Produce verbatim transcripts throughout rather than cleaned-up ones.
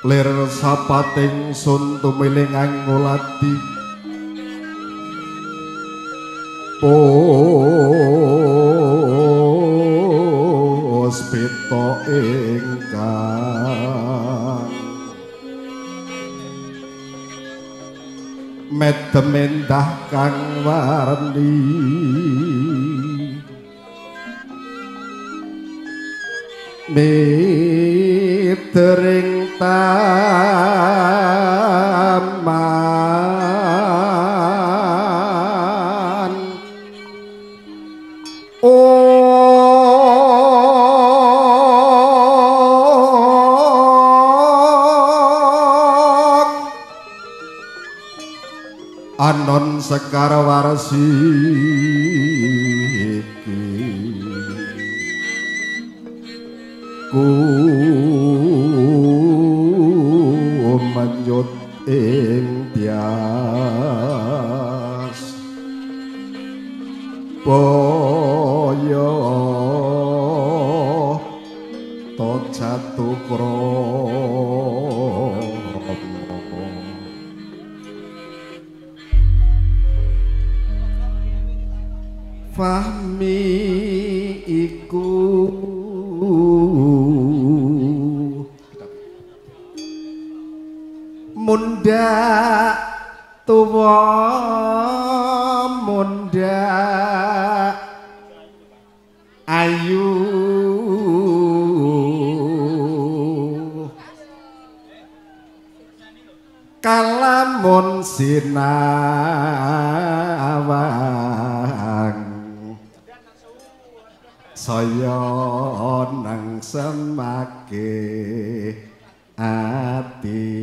lir sapating sun tumiling angolati puspita ingkang medem endah kang warni mitering taman oh anon sekar warsi ku menyut ing tias boyo to catukro fahmi iku munda tuwa munda ayu kalamun sinawang saya nang semake ati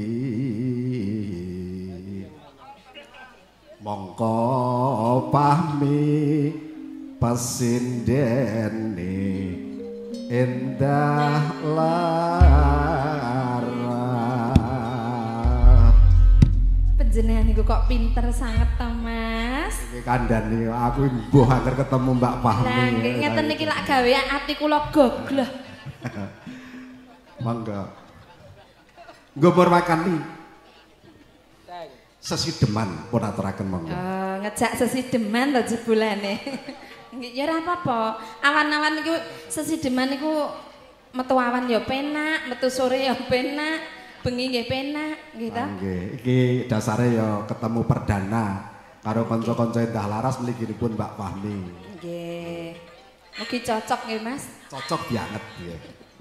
mongko pahmi pasindene endah lara panjenengan niku kok pinter sanget to Mas iki kandhane aku mbuh angger ketemu Mbak Pahmi lah nggih ngeten niki lak gawean ati kula gogloh mangga nggo makan nih sesideman pun aturaken monggo. Oh, ngejak sesideman to jebulane. Nggih ya ora apa-apa. Awan-awan niku sesideman niku metu awan ya penak, metu sore ya penak, bengi nggih penak, nggih ta? Nggih, iki dasare ya ketemu perdana karo kanca-kanca endah laras mliginipun Mbak Fahmi. Nggih. Mugi cocok nggih Mas. Cocok banget ya.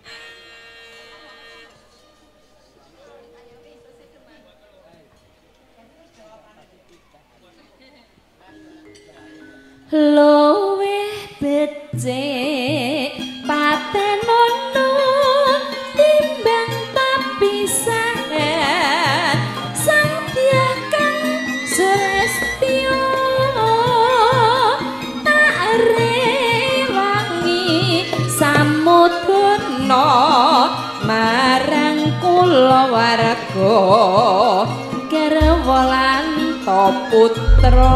Lowe becik patenono timbang tapisan sang tiakang surestio tak rewangi samudana marang kulawarga garwa lan putra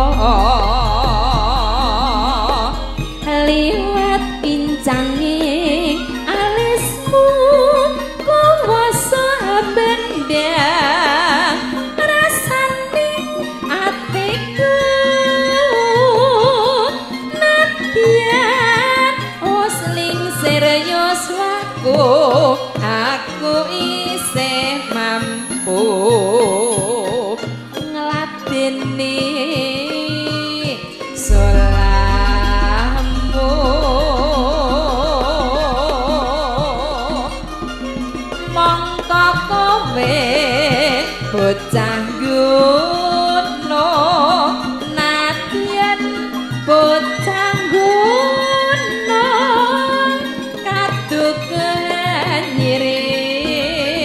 liwat pincanging alismu kuwasa bendang rasane atiku nadyan osling serius waku aku isih mampu ngladeni bocah gunno nadyan bocah gunno kaduken nyiri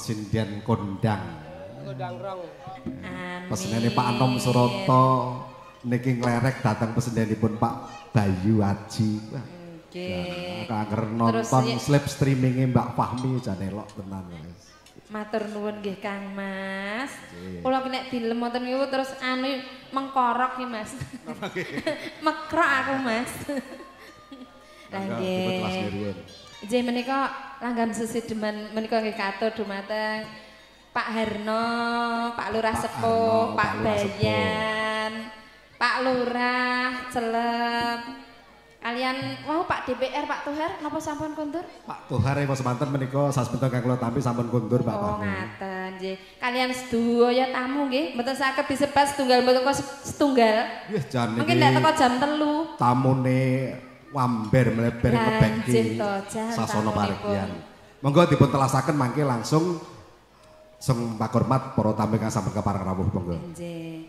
Persinden kondang. Kondang rong. Amin. Pesenane Pak Anom Suroto niki nglerek datang pesenanipun Pak Bayu Aji. Wah. Nggih. Kangen nonton ya, slip streamingnya Mbak Fahmi jan elok tenan guys. matur nuwun nggih Kang Mas. Kula nek dilem wonten niku terus anu mengkorok iki Mas. Mekrok aku Mas. Lah nggih. Nggih menika langgam sesideman menika nggih katur dumateng Pak Harno, Pak Lurah Sepuh, Pak Bayan, Pak Lurah Celep. Kalian wau Pak D P R, Pak Tuhar napa sampun kundur? Pak Tuhar ya semanten menika sasepunten kang kula tampi sampun kundur Pak. Oh ngaten nggih. Kalian sedaya tamu nggih, mboten saged disebat setunggal mboten kok setunggal. Nggih jan iki. Mungkin nek teko jam telu. Tamune Wamber mleber ngebeki sasana parigyan. Monggo dipun telasaken mangke langsung sing pakurmat para tamu kang sampun kepareng rawuh monggo. Nggih.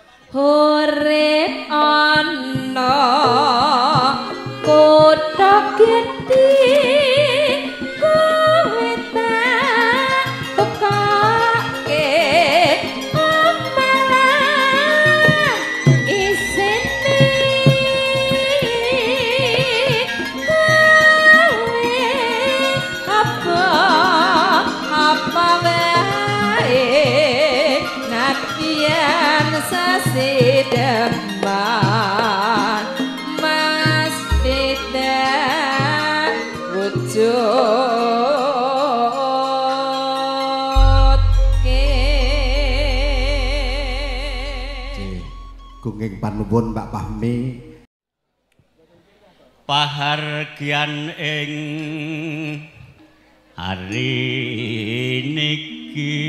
Urip ana kutha gedhe kowe tak tekoke omalan isine kowe apa apa wae nakian sasedeman mas tidak wujud ke gunging panuwun Mbak Fahmi pahargyan ing hari niki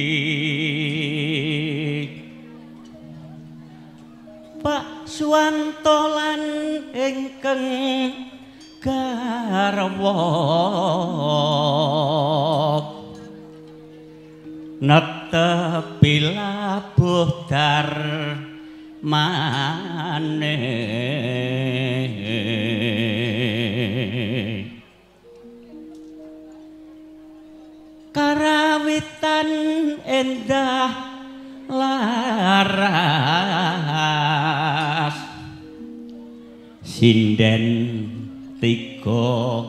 Pak Suwanto lan ingkang garwa netepi labuh dar maneh karawitan endah laras sinden tiga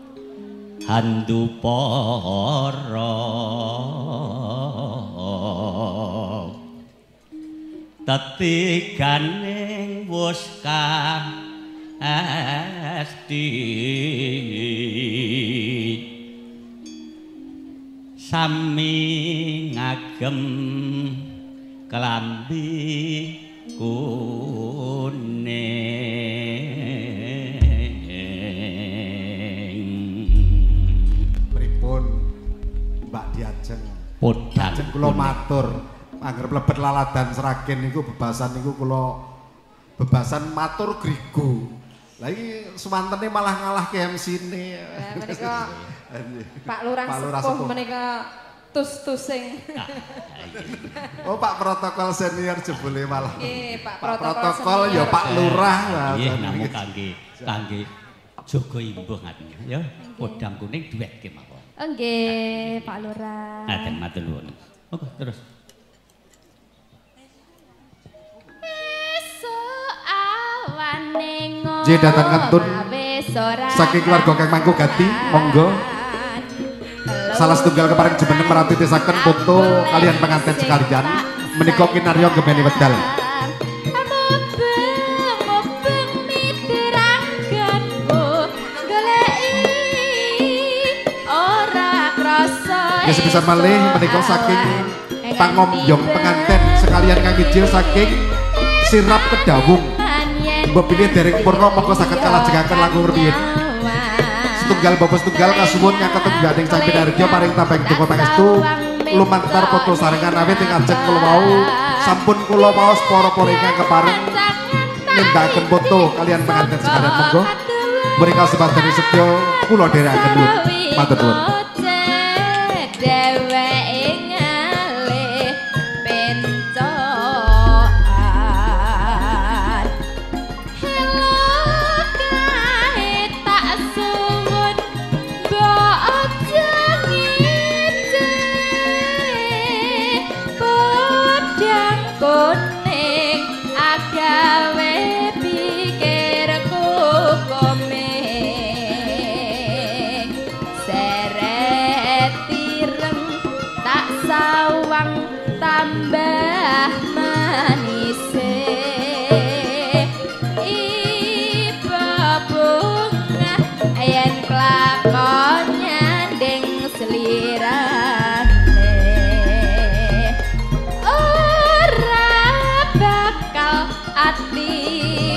handupara tetiganing wus kaesti sami ngagem kelambi kuning pripun Mbak Diajeng podang kula matur anggere mlebet laladan Sragen niku bebasan niku kula bebasan matur grigo lah iki suwantene malah ngalah ke M C-ne menika Pak Lurah Sepuh menika tus-tusing. Oh Pak protokol senior jebule malah. Nggih, Pak Pak protokol, protokol ya senior. Pak Lurah. Nggih namung kangge kangge jaga imbuh ngaten ya. Podang kuning duwetke mawon. Nggih, Pak Lurah. Ngaten matur nuwun. Monggo terus. J datang kentun saking keluarga Kang Mangku Gati, monggo. Salah setunggal keparing jumeneng meranti tisaken foto kalian pengantin sekalian menika kinarya gemeni wedal. Ya sebisa malih menika saking pangombyong pengantin sekalian kang ijil saking sirap kedawung. Mbok pilih dereng purna monggo saged kalajengaken langkung rumiyin. Setunggal bapak setunggal kasuwun nyangket tungganing Sang Pinarja paring tabeng donga pangestu lumantar foto sarengan awit ing ajeng kula wau sampun kula maos para-para ingkang kepareng nindakaken foto kalian pengantin sekalian monggo mrika sepadane setya kula dherekaken nuwun matur nuwun.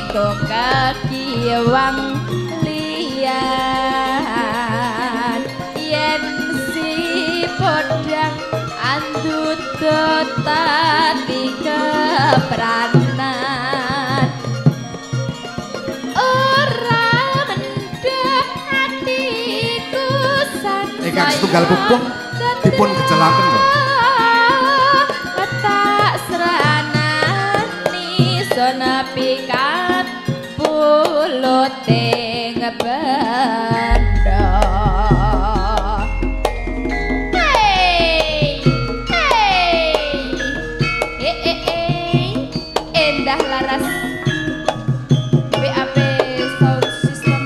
iku kekiwang liyan yen si podang andut tadi kepranan ora mendek hatiku sang ingkang setunggal pupung dipun gejelaken lho tak seranani sonapi kat puluting benda hey hey eh eh eh endah laras B A P sound system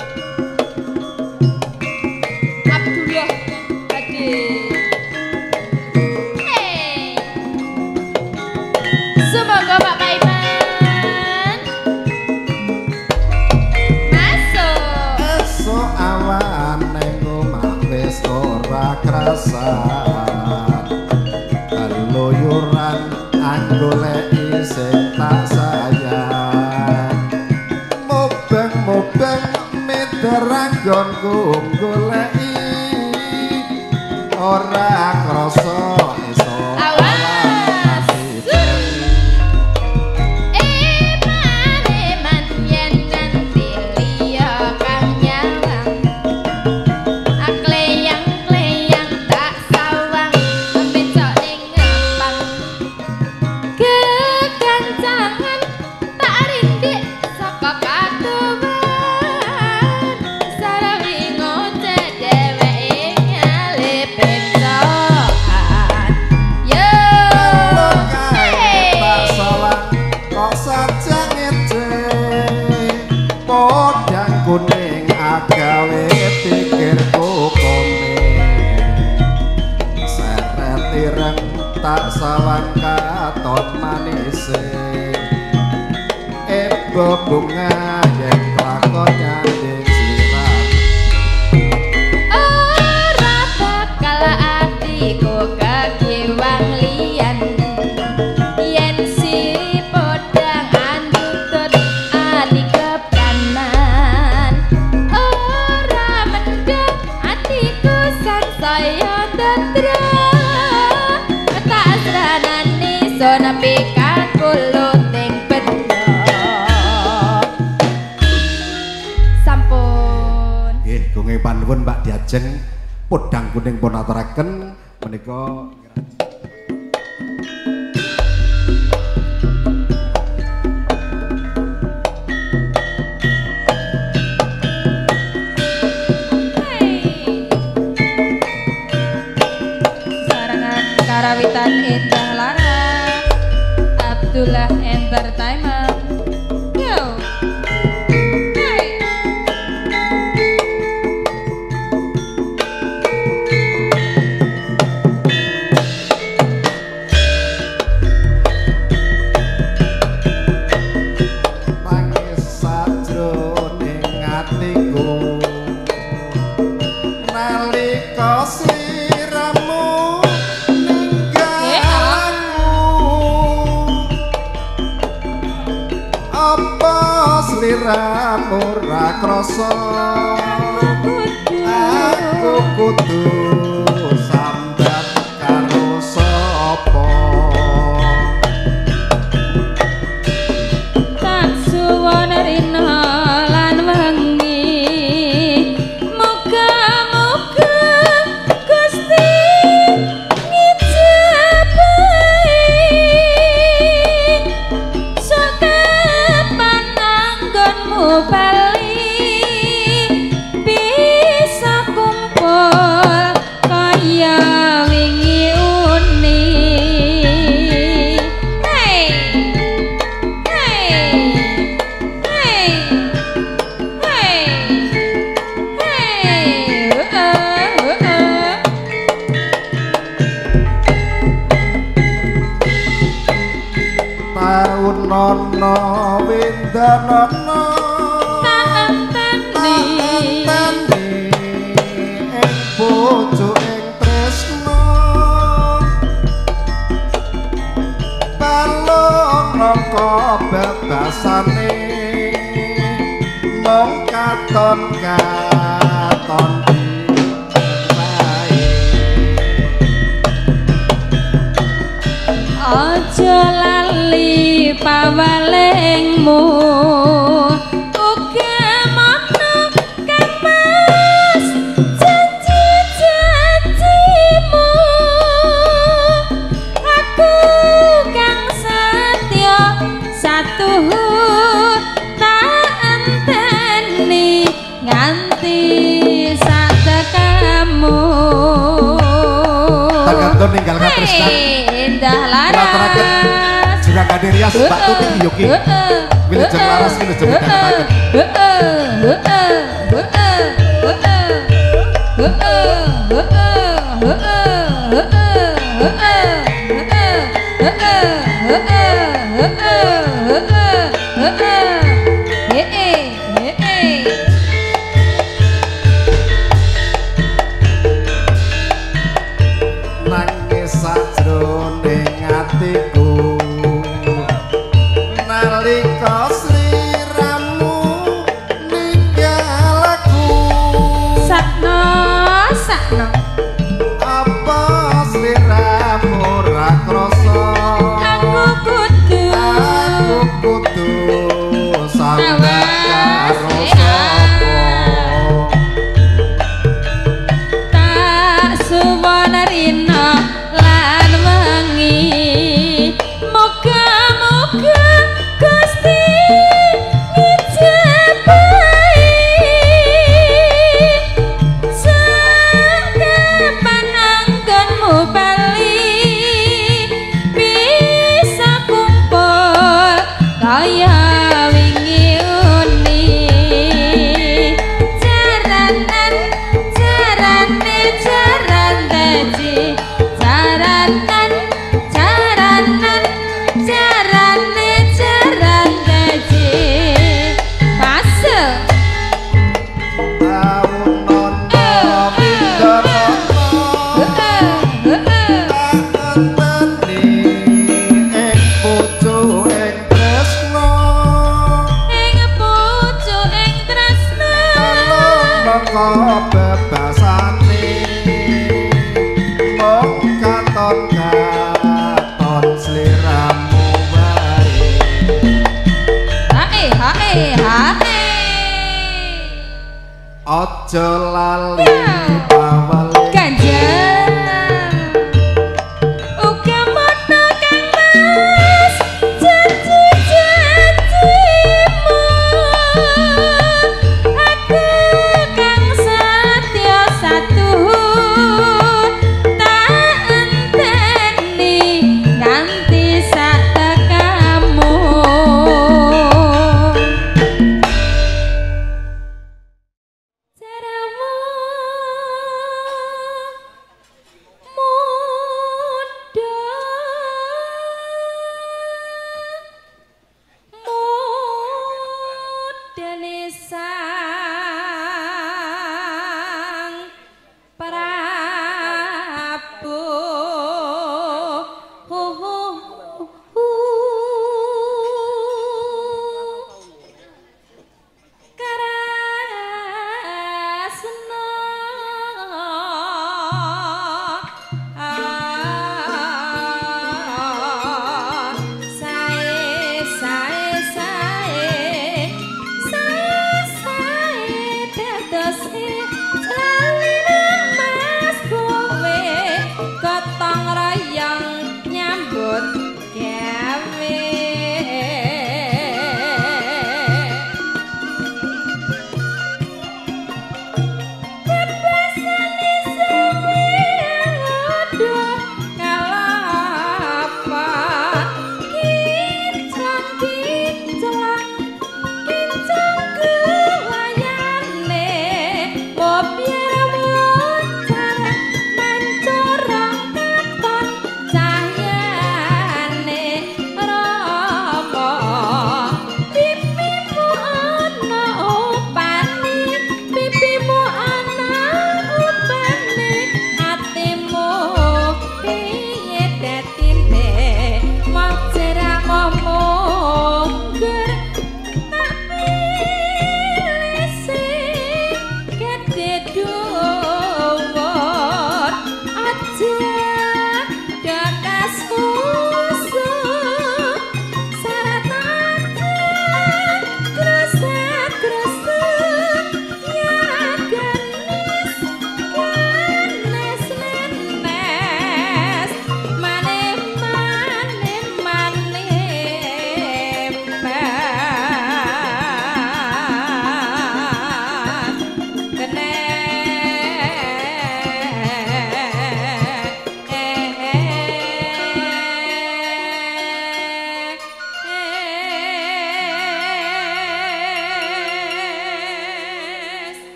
Abdullah Ade hey semoga Pak Paiman masuk esok awan ning omah wis ora krasan kaluyuran anggoleki sing tak sayang mobeng-mobeng mideranggonku goleki ora krasa esok awas eman-eman yen nanti liya kang nyawang akleyang-kleyang tak sawang becok ning ngepang kekancangan tak rindik saka katuban sarawi ngoceh dheweke nyalip pecokan yo tak salah kok saja ngece podang kuning agawe pikirku komen seret ireng tak sawang katon manise ebo bunga yen lakon nyanding sirat ora bakal atiku kekiwang liyan yen siri podang andutut ati kepranan ora mendem atiku sansaya tetra tak seranani sonapi kakuluting benda sampun nggih gunge panuwun Pak Diajeng podang kuning pun aturaken menika sarangan karawitan Indah Laras Abdullah Entertainment yo hey nangis sajroning atiku nalika siramu ninggalku apa sliramu ra krasa aku kudu sambat karo sapa tak suwon rina lan wengi muga-muga Gusti ngijabahi sakepan anggonmu bali bisa kumpul kaya wingi uni hey hey hey hey hey uh, uh, uh. taun nono windanono Tanteni tani ing bojo ing tresno balung raka babasane mong katon katon aja lali pawalengmu uga makna kang mas janji-janjimu aku kang setya satuhu tak enteni nganti satekamu tergantung ninggal katresnan indah laras juragan Rias Mbak Tuti Yogi wilujeng laras wilujeng midhangetaken nangis sajroning atiku nalika sliramu ninggal aku sakno sakno apa sliramu ora krasa aku kudu aku kudu sampeyan karo sapa tak suwon rina lan wengi moga-moga Gusti ngijabahi sakepan anggonmu bali bisa kumpul kaya wingi uni jaranan jarane jaran daji jaranan jaranan jarane jaran daji fase taun nono pindhono enteni ing pucuk ing tresno ing pucuk ing tresna mongko bebasane mong katon katon sliramu wae hae hae hae aja lali pawale ganjang uga mono kang mas janji-janjimu aku kang setya satuhu tak enteni nganti satekamu Jaramu muda mudane sang Prabu hu hu hu Karasna sae sae sae sae sae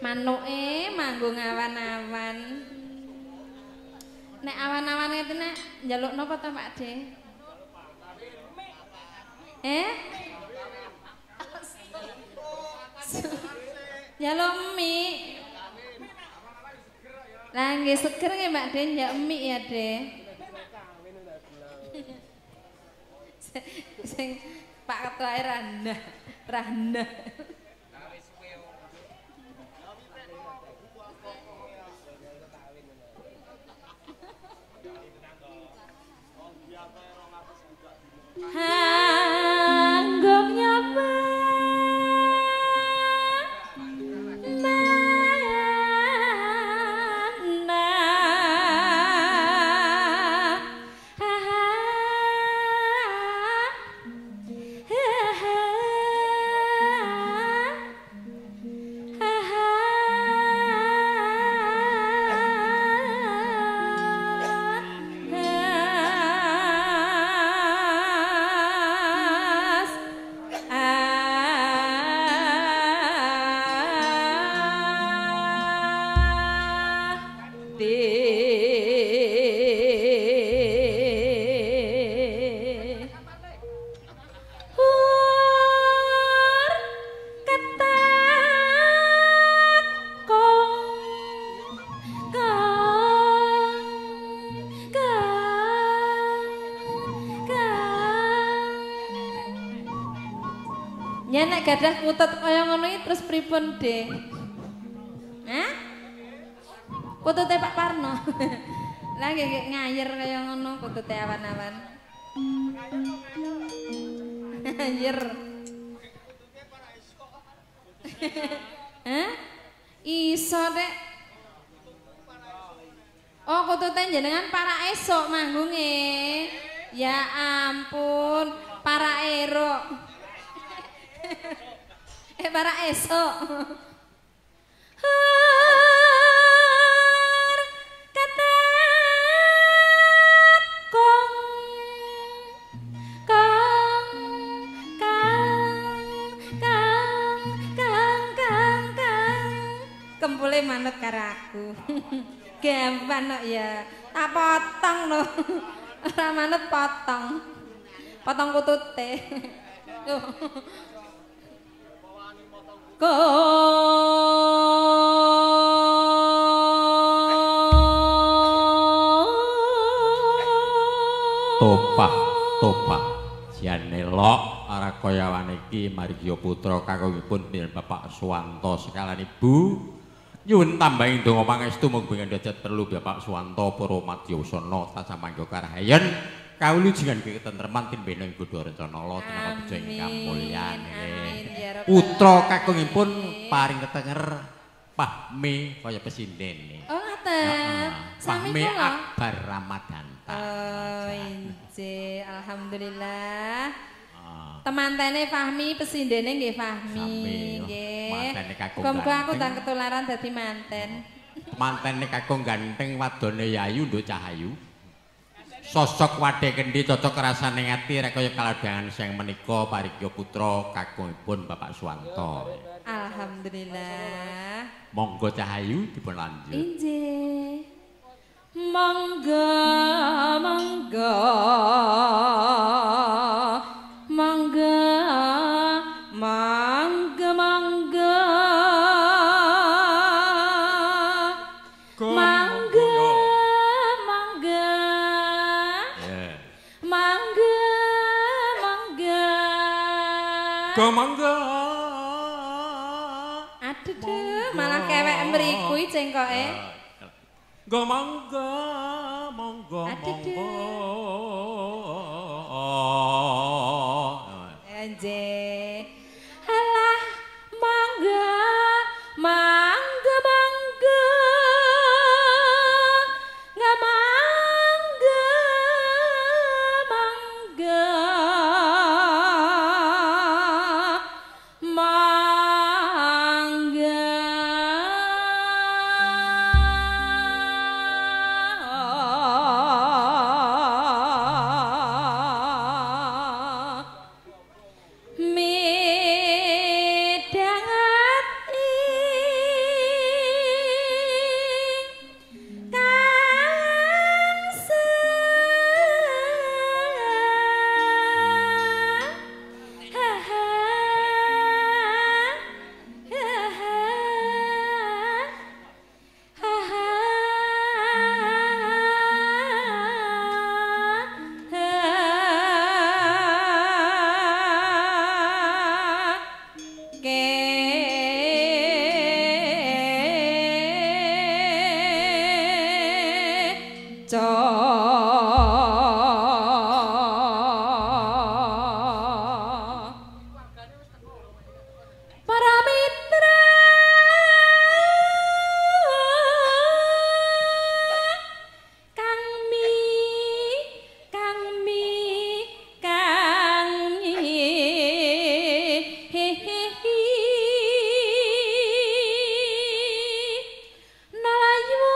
Manuke manggung awan-awan. Nek awan-awan ngene nek njaluk napa ta Pak De? Eh? Njaluk mie. Lah nggih seger nggih Mbak De njaluk mie ya, De. Sing Pak Ketua Randa, Randa. Hanggung nyoba nek gadah kutut kaya ngono iki terus pripun, De? Hah? Kutute Pak Parno. Lah nggih ngayer kaya ngono kutute awan-awan. Ngayer. Hah? Iso, Dek. Oh, kutute jenengan para esok manggunge. Ya ampun, para erok. Eh para esok kata kong kong kang kang kang kang kang kempule manut karo aku. Gampang kok ya. Tak potong lho. Ora manut potong. Potong kutute. Tuh. Topah, topah. Jane lok ara kaya waniki Margya Putra kakungipun Dinten Bapak Suwanto sekalan Ibu. Nyuwun tambahing donga pangestu mugi ndajat perlu Bapak Suwanto para madyasana tansah mangga karahayan. Kawulujengan ketentreman tinbena ing godha rencana Allah tinampa bejo ingkang mulyan. Putra kakungipun paring ketenger pahmi kaya pesinden. Oh ngaten. Sami kula. Pahmi Akbar Ramadhanta. Oh injih, alhamdulillah. Temantene Fahmi, pesindene nggih Fahmi nggih. Mantene kakung. Muga aku tak ketularan dadi manten. Mantene kakung ganteng wadone yayu nduk cahayu. Sosok wadhe kendi cocok rasane ati rek kaya kaladangan sing menika Parigya Putra kakungipun Bapak Suwanto. Alhamdulillah. Monggo Cahayu dipun lanjut. Injih. Monggo monggo monggo monggo monggo mangga. Aduh deh, malah kewek mriku iki cengkoke. Go mangga, monggo, monggo. Enje. Halah mangga, mangga mangga. Nggak mangga, mangga. reca para mitra kang mi kang mi kang mi nalayu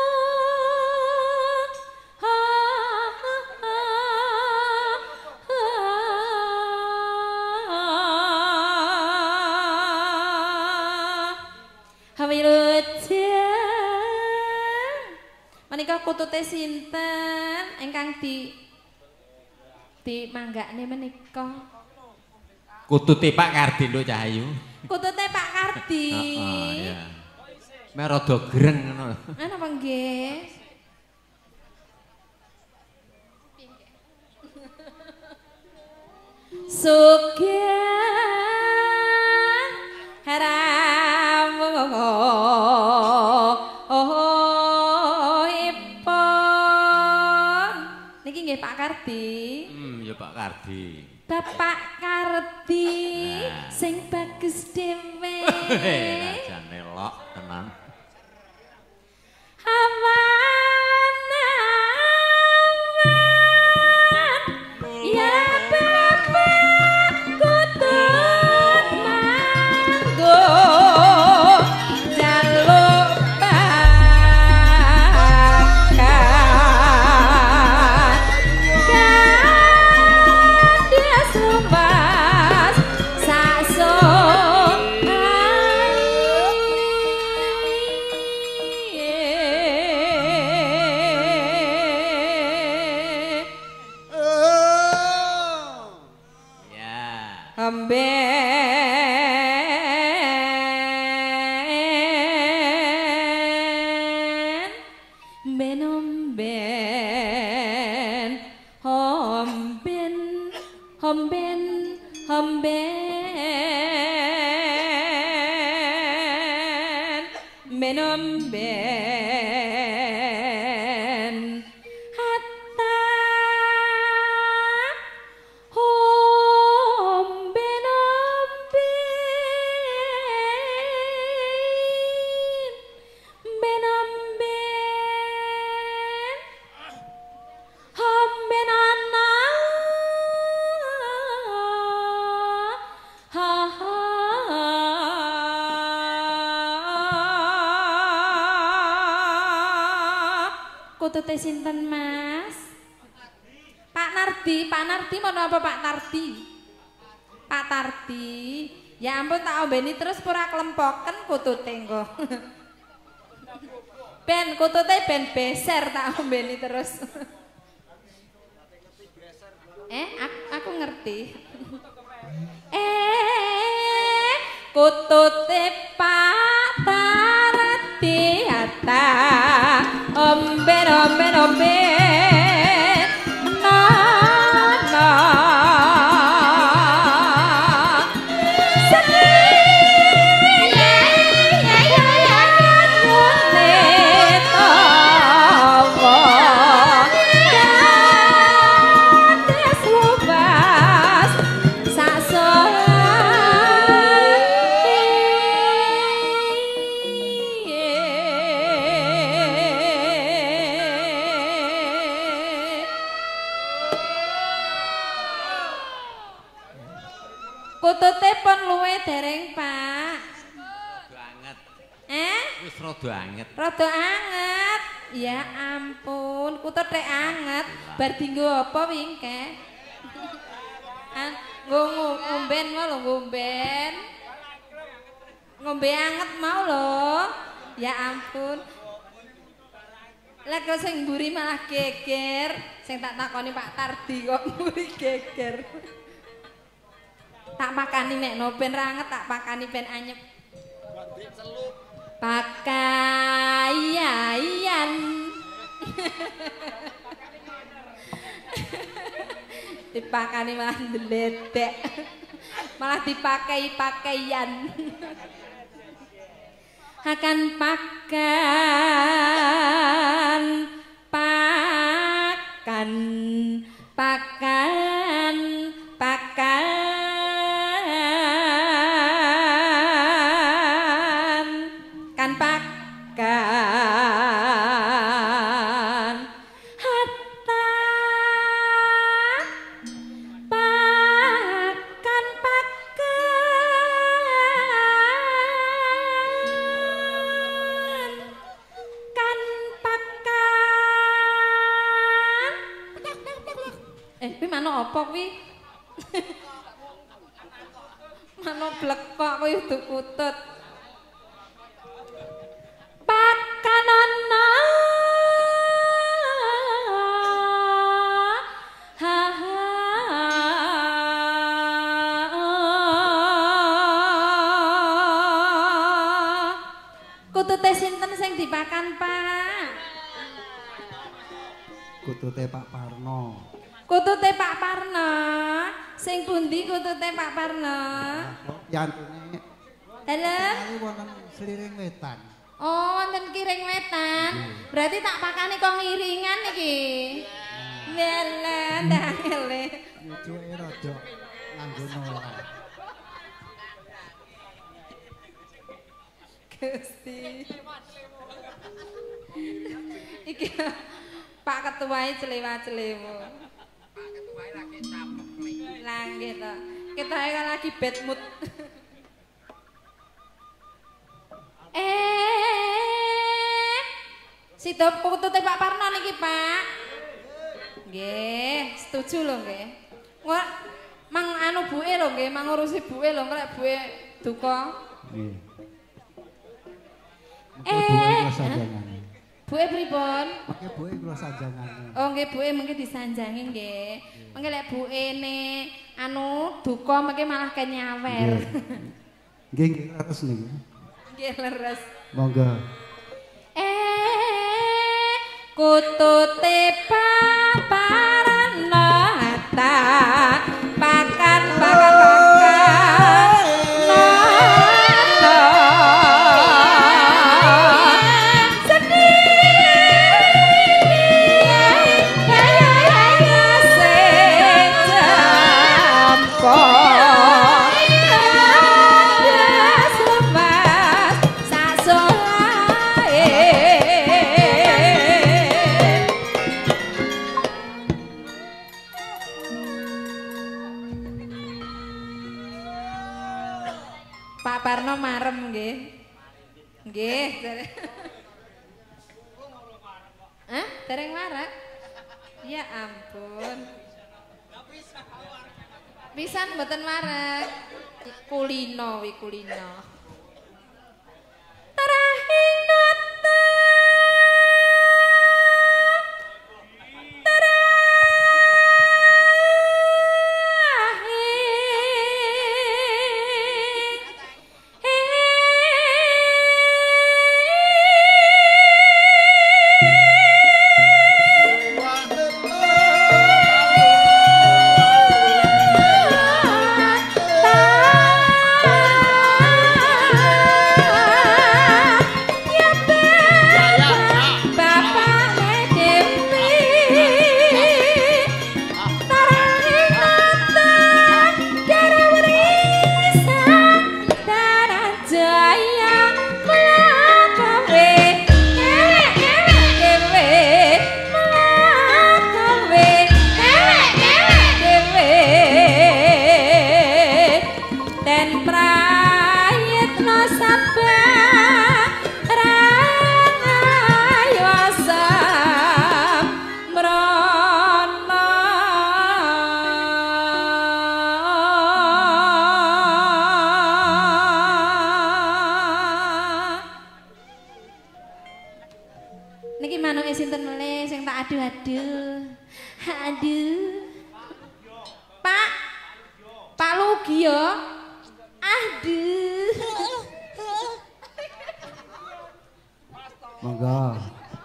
menika kutute sinten ingkang di di manggakne menika kutute Pak Kardi lho Cahayu kutute Pak Kardi heeh ya mek rada greng ngono lho napa nggih Sugeng haramu oh ipun niki nggih Pak Kardi hmm ya Pak Kardi Bapak Kardi nah. Sing bagus dhewe aja nelok tenan awan awan ya kutute sinten Mas? Pak Nardi, Pak Nardi mau apa Pak Tardi? Pak Tardi, ya ampun tak ombeni terus pura kelempoken kutute engko. Ben kutute ben beser tak ombeni terus. Eh, aku, aku ngerti. eh, kutute Pak Tardi hatta omben omben omben na na sedih ya ya ya ya ngene tawa kades lubas saksono kutute pun luwe dereng Pak. Rada anget. Eh? Wis rada anget. Rada anget. Ya ampun, kutute anget. Bar dinggo apa wingke? Nggo ngomben mau lho ngomben. Ngombe anget mau lho. Ya ampun. Lah kok sing mburi malah geger. Sing tak takoni Pak Tardi kok mburi geger. Tak pakani nek noben ranget tak pakani ben anyep. Pakaian. Dipakani malah ndledek. Malah dipakai pakaian. Akan pakan pa manuk apa kuwi? Manuk blekok kuwi udu kutut. Pakanana ha ha kutute sinten sing dipakan, Pak? Kutute Pak Parno. Kutute Pak Parno. Sing pundi kutute Pak Parno? Yantune. Halo. Kali wonten Sliring Wetan. Oh, wonten Kiring Wetan. Berarti tak pakane kok ngiringan iki. Lele, ndangele. Yujuke rada nganggo nolak. Gusti. Iki Pak Ketuae celewa-celewo. Pak Ketuae lagi capek. Lah nggih to. Ketoke lagi bad mood. Eh, sida kutute Pak Parno niki, Pak. Nggih, setuju lho nggih. Wah, mang anu buke lho nggih, mang ngurusi buke lho, nek buke duka. Nggih. Eh, kula sanjangane. buke pripun? Mengke buke kula sanjangane. Oh nggih buke mengke disanjangi nggih. Mengke lek bukene anu duka mengke malah kenyawer. Nggih, nggih leres niku. Nggih leres. Monggo. Eh kutute paparana ta pakan pakan pakan nata sedih ya ya ya sejampo Pak Parno marem nggih. Nggih, dereng. Hah? Dereng warak? Ya ampun. Pisan mboten warak. Kulino wi kulino. Tarahing nata. Niki manuke sinten melih sing tak aduh-aduh. Aduh. Pak. Pak Lugi ya. Aduh. Monggo.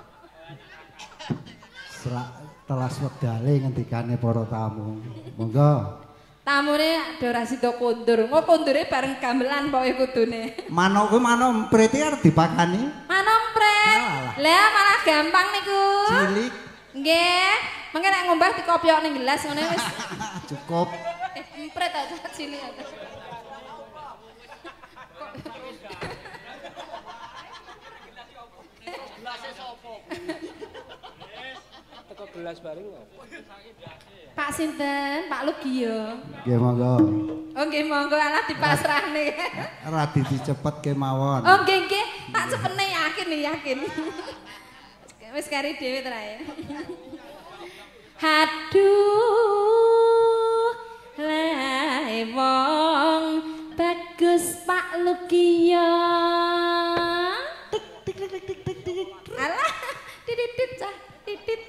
Selak telas wedale ngendikane para tamu. Monggo. Tamune ora sida kondur. Engko kondure bareng gamelan pokoke kudune. Manuk kuwi manuk mprete arep dipakani. Manuk mpret. Lah malah gampang niku. Cilik. Nggih. Mengke nek ngombah dikopiok ning gelas ngene wis. Cukup. Eh mpret aja cilik aja. Gelasnya sopo? Teko gelas bareng opo? Pak sinten? Pak Lugi ya. Nggih monggo. Oh nggih monggo alah dipasrahne. Radi dicepet kemawon. Oh nggih nggih, tak cepene yakin yakin. Wis kari dhewe terae. Haduh rasane wong bagus Pak Lukia. Tik tik tik tik tik tik. Alah, titit cah, titit.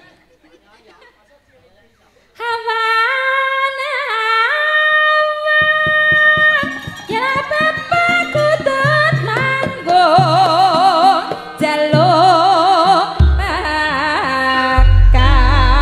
Havana ya bapak kutut manggung jaluk makan.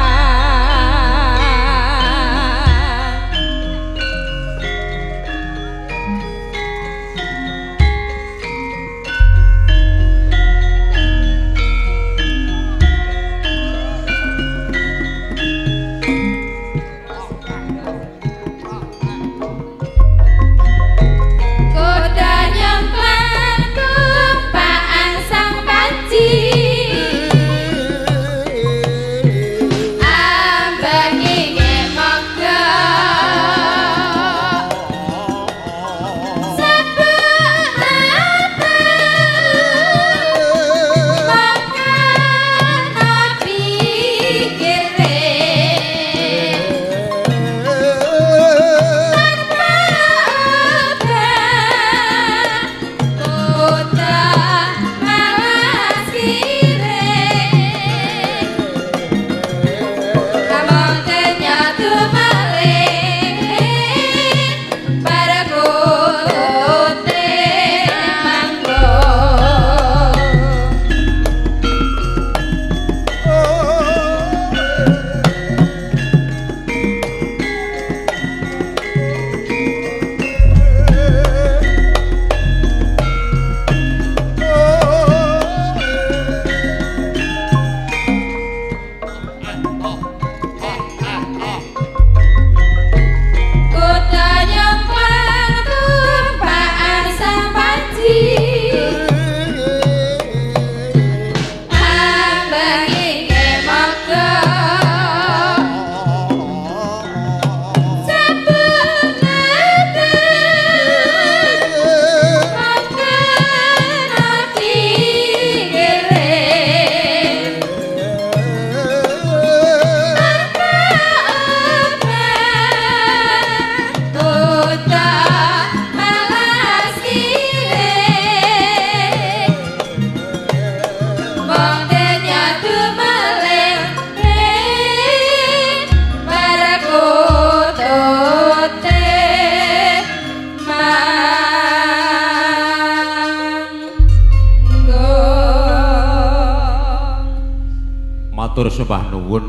Matur sembah nuwun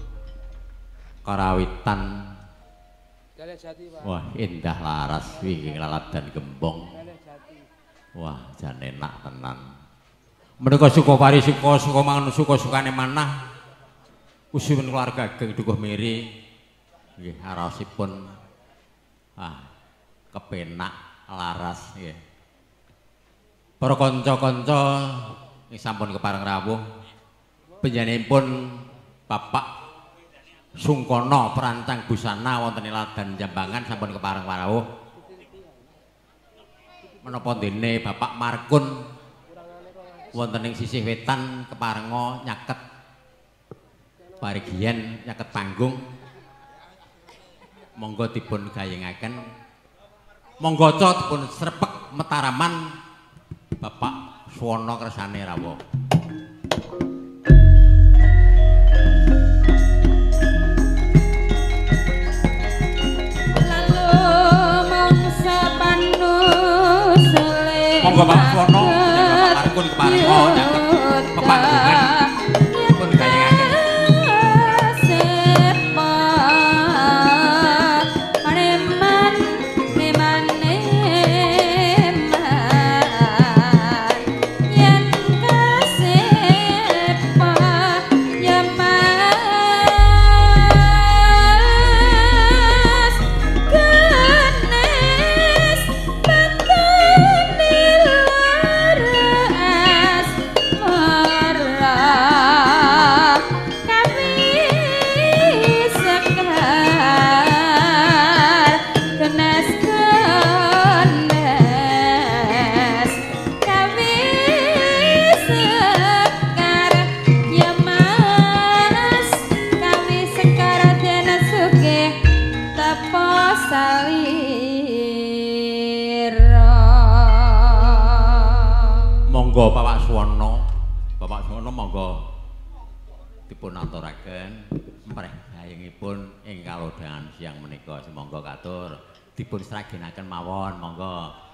karawitan. Wah, indah laras wingking lalat dan gembong. Wah, jan enak tenan. Menika suka pari suka suka mangun suka sukane manah. Usuwun keluarga Ageng Dukuh Miri nggih arosipun ah kepenak laras nggih. Para kanca-kanca ing sampun kepareng rawuh panjenenganipun Bapak Sungkono perancang busana wonten ing Ladan Jambangan sampun kepareng rawuh. Menapa dene Bapak Markun wonten ing sisih wetan keparenga nyaket parigian nyaket panggung. Monggo dipun gayengaken. Monggo dipun srepek metaraman Bapak Suwono kersane rawuh. Monggo Pak Suwono dan Bapak Markun keparenga nyaket pepanggungan pun gayengaken. Sali Monggo Bapak Suwono. Bapak Suwono monggo dipun aturaken mreh gayengipun ing kalodhangan siang menika. Semonggo katur dipun sragenaken mawon. Monggo.